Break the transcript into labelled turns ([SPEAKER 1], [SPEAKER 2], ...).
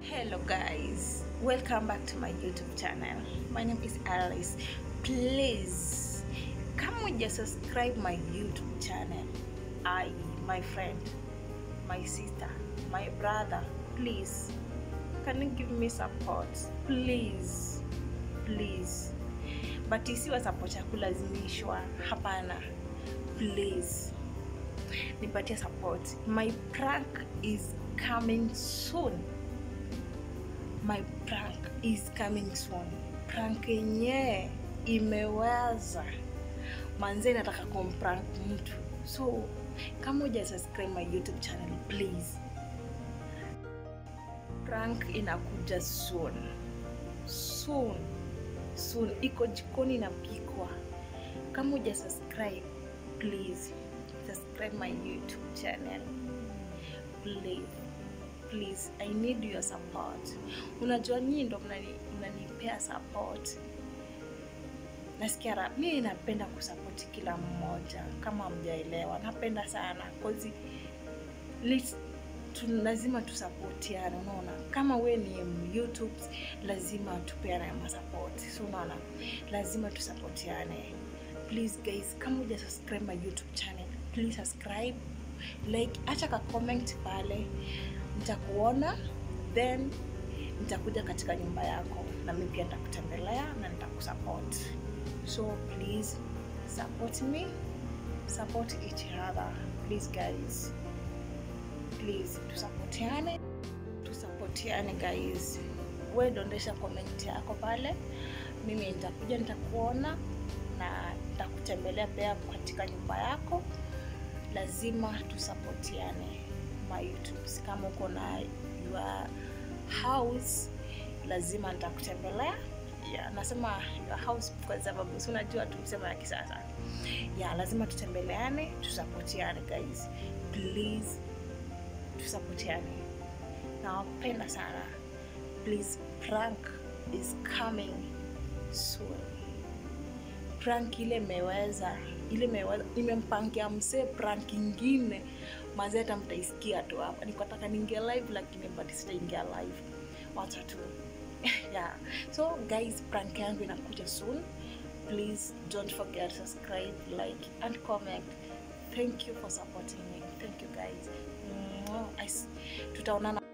[SPEAKER 1] Hello guys, welcome back to my YouTube channel. My name is Alice. Please come with just subscribe my YouTube channel. My friend, my sister, my brother, please can you give me support? Please but isiwe support ya kulazimishwa, hapana. Please nipatie support. My prank is coming soon. My prank is coming soon. Prank yenye imeweza. Manze nataka kumprank mtu. So, kama uja subscribe my YouTube channel, please. Prank inakuja soon. Soon. Iko jikoni inapikwa. Kama uja subscribe, please. Subscribe my YouTube channel. Please, I need your support. Unajua nyinyi ndo mnanipea support. Nasikia mimi napenda kusupport kila mmoja, kama mjaelewa. Napenda sana cause lazima tusupportiane, unaona? Kama we ni YouTube, lazima tupeane support. So unaona, lazima tusupportiane. Please guys, kama uja subscribe my YouTube channel, please subscribe, like, acha ka comment pale. Nitakuona, then nitakuja katika nyumba yako na mimi pia nitakutembelea na nitakusupport. So please support me, support each other. Please guys, please tusupportiane guys. Wewe dondesha comment yako pale, mimi nitakuja nitakuona na nitakutembelea pia katika nyumba yako. Lazima tusupportiane my YouTube. Kama uko na your house, lazima nitakutembelea. Nasema your house kwa sababu unajua tumsema ya kisasa. Lazima tutembeleane, tusupportiane guys. Please tusupportiane. Nawapenda sana. Please, prank is coming soon. Prank ile meweza. Nimempangia mse prank ingine. Mazeta mtaisikia tu hapa. Nikotaka ningia live lakini but sitaingia live. Wacha tu. So guys, prank yangu inakuja soon. Please don't forget to subscribe, like and comment. Thank you for supporting me. Thank you guys. Tutaonana.